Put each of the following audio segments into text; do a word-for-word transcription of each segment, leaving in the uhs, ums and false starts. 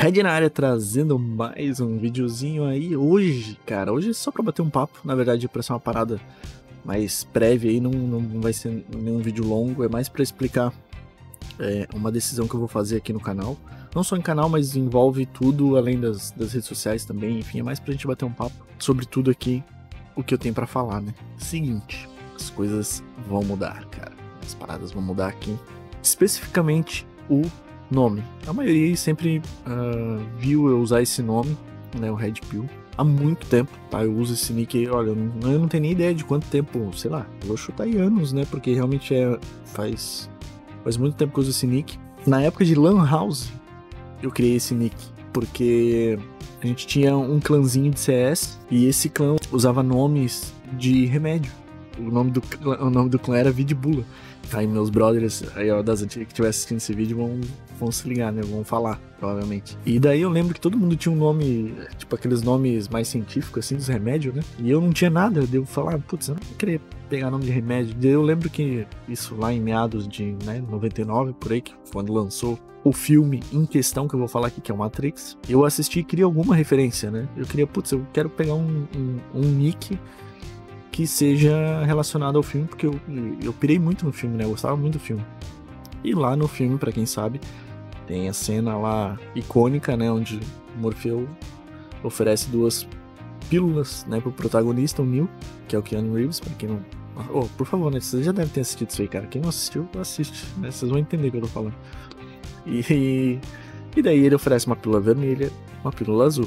Red na área trazendo mais um videozinho aí hoje, cara. Hoje é só pra bater um papo, na verdade, pra ser uma parada mais prévia aí, não, não vai ser nenhum vídeo longo, é mais pra explicar é, uma decisão que eu vou fazer aqui no canal. Não só em canal, mas envolve tudo, além das, das redes sociais também, enfim, é mais pra gente bater um papo sobre tudo aqui, o que eu tenho pra falar, né? Seguinte, as coisas vão mudar, cara. As paradas vão mudar aqui. Especificamente o nome. A maioria sempre uh, viu eu usar esse nome, né, o Red Pill, há muito tempo, tá? Eu uso esse nick aí, olha, eu não, eu não tenho nem ideia de quanto tempo, sei lá, eu vou chutar aí anos, né, porque realmente é, faz, faz muito tempo que eu uso esse nick. Na época de Lan House, eu criei esse nick, porque a gente tinha um clãzinho de C S, e esse clã usava nomes de remédio. O nome do, o nome do clã era Vidbula. Aí meus brothers aí, ó, das antigas que estiver assistindo esse vídeo vão, vão se ligar, né? Vão falar, provavelmente. E daí eu lembro que todo mundo tinha um nome, tipo aqueles nomes mais científicos, assim, dos remédios, né? E eu não tinha nada, eu devo falar, putz, eu não queria pegar nome de remédio. E eu lembro que isso lá em meados de né, noventa e nove, por aí, que quando lançou o filme em questão, que eu vou falar aqui, que é o Matrix, eu assisti e queria alguma referência, né? Eu queria, putz, eu quero pegar um, um, um nick que seja relacionado ao filme, porque eu, eu pirei muito no filme, né? Eu gostava muito do filme. E lá no filme, pra quem sabe, tem a cena lá icônica, né? Onde o Morfeu oferece duas pílulas, né? Pro protagonista, o Neo, que é o Keanu Reeves, pra quem não... Oh, por favor, né? Vocês já devem ter assistido isso aí, cara. Quem não assistiu, assiste, né? Vocês vão entender o que eu tô falando. E, e daí ele oferece uma pílula vermelha, uma pílula azul.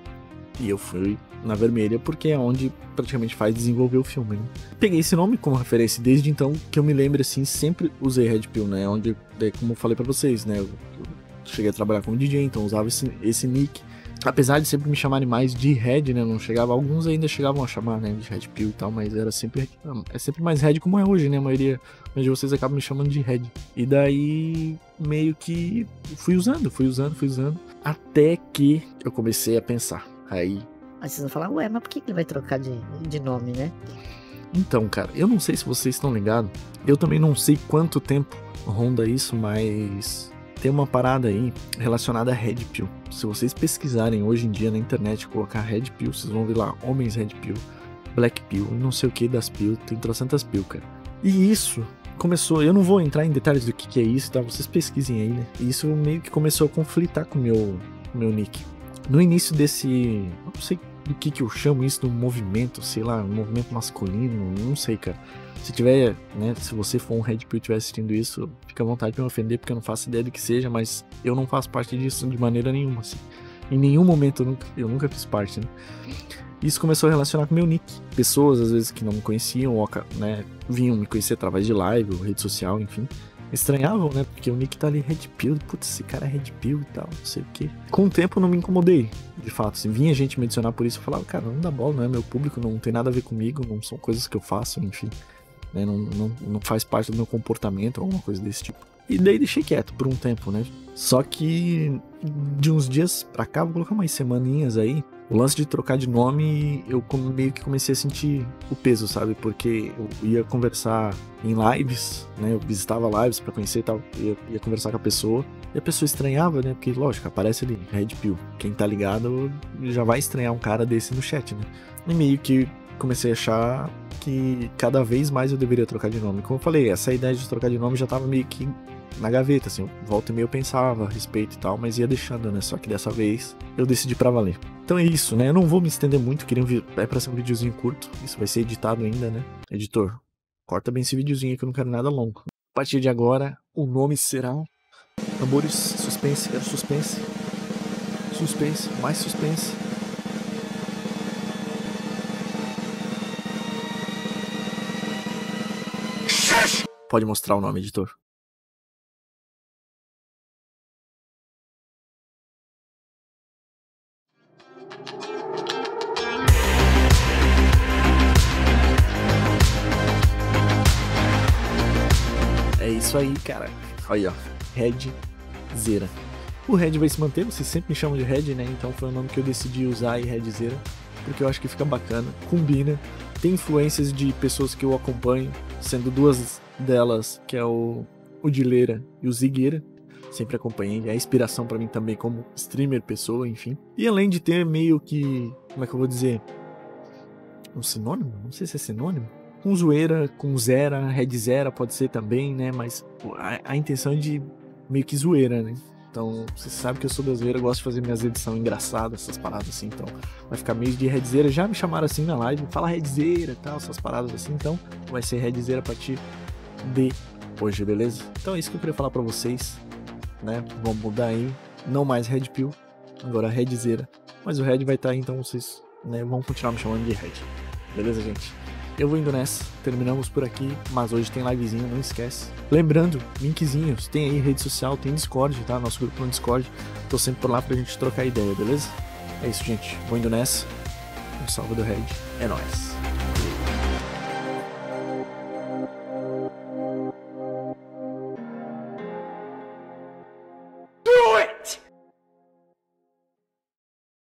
E eu fui na vermelha porque é onde praticamente faz desenvolver o filme, né? Peguei esse nome como referência desde então que eu me lembro, assim, sempre usei Red Pill, né? Onde, como eu falei pra vocês, né? Eu, eu cheguei a trabalhar como D J, então usava esse, esse nick. Apesar de sempre me chamarem mais de Red, né? Não chegava, alguns ainda chegavam a chamar, né? De Red Pill e tal, mas era sempre, é sempre mais Red como é hoje, né? A maioria de vocês acabam me chamando de Red. E daí, meio que fui usando, fui usando, fui usando, até que eu comecei a pensar. Aí... Aí vocês vão falar, ué, mas por que ele vai trocar de, de nome, né? Então, cara, eu não sei se vocês estão ligados. Eu também não sei quanto tempo ronda isso, mas tem uma parada aí relacionada a Red Pill. Se vocês pesquisarem hoje em dia na internet, colocar Red Pill, vocês vão ver lá homens Red Pill, Black Pill, não sei o que das Pill, tem trocentas Pill, cara. E isso começou, eu não vou entrar em detalhes do que, que é isso, tá? Vocês pesquisem aí, né? E isso meio que começou a conflitar com o meu, meu nick. No início desse, não sei do que que eu chamo isso, do movimento, sei lá, um movimento masculino, não sei, cara. Se tiver, né, se você for um Red Pill e estiver assistindo isso, fica à vontade de me ofender, porque eu não faço ideia do que seja, mas eu não faço parte disso de maneira nenhuma, assim. Em nenhum momento eu nunca, eu nunca fiz parte, né. Isso começou a relacionar com meu nick. Pessoas, às vezes, que não me conheciam, ou, né, vinham me conhecer através de live, ou rede social, enfim. Estranhavam, né? Porque o nick tá ali Red Pill, putz, esse cara é Red Pill e tal, não sei o que. Com o tempo eu não me incomodei, de fato. Assim, vinha gente me adicionar por isso, eu falava, cara, não dá bola, não é meu público, não tem nada a ver comigo, não são coisas que eu faço, enfim. Né, não, não, não faz parte do meu comportamento, alguma coisa desse tipo. E daí deixei quieto por um tempo, né? Só que de uns dias pra cá, vou colocar umas semaninhas aí, o lance de trocar de nome, eu meio que comecei a sentir o peso, sabe? Porque eu ia conversar em lives, né? Eu visitava lives pra conhecer e tal, ia, ia conversar com a pessoa, e a pessoa estranhava, né? Porque, lógico, aparece ali, Red Pill. Quem tá ligado já vai estranhar um cara desse no chat, né? E meio que comecei a achar que cada vez mais eu deveria trocar de nome. Como eu falei, essa ideia de trocar de nome já tava meio que na gaveta, assim, volta e meia eu pensava a respeito e tal, mas ia deixando, né, só que dessa vez eu decidi pra valer. Então é isso, né, eu não vou me estender muito, queria um, é pra ser um videozinho curto, isso vai ser editado ainda, né, editor, corta bem esse videozinho que eu não quero nada longo. A partir de agora, o nome será Tambores, suspense, quero suspense, suspense, mais suspense. Pode mostrar o nome, editor. É isso aí, cara. Olha, ó. Red Zera. O Red vai se manter, vocês sempre me chamam de Red, né? Então foi o nome que eu decidi usar aí, Red Zera. Porque eu acho que fica bacana, combina. Tem influências de pessoas que eu acompanho, sendo duas delas, que é o, o Dileira e o Zigueira. sempre acompanhei, é inspiração pra mim também como streamer, pessoa, enfim. E além de ter meio que, como é que eu vou dizer, um sinônimo? Não sei se é sinônimo. Com zoeira, com zera, red zera pode ser também, né? Mas a, a intenção é de meio que zoeira, né? Então, você sabe que eu sou da zoeira, gosto de fazer minhas edições engraçadas, essas paradas assim, então vai ficar meio de redzeira. Já me chamaram assim na live, fala redzeira e tal, essas paradas assim, então vai ser redzeira a partir de hoje, beleza? Então é isso que eu queria falar pra vocês, né? Vamos mudar aí, não mais Red Pill, agora redzeira, mas o Red vai estar aí, então vocês, né, vão continuar me chamando de Red, beleza, gente? Eu vou indo nessa, terminamos por aqui, mas hoje tem livezinho, não esquece. Lembrando, linkzinhos, tem aí rede social, tem Discord, tá? Nosso grupo no Discord, tô sempre por lá pra gente trocar ideia, beleza? É isso, gente, vou indo nessa, um salve do Red, é nóis!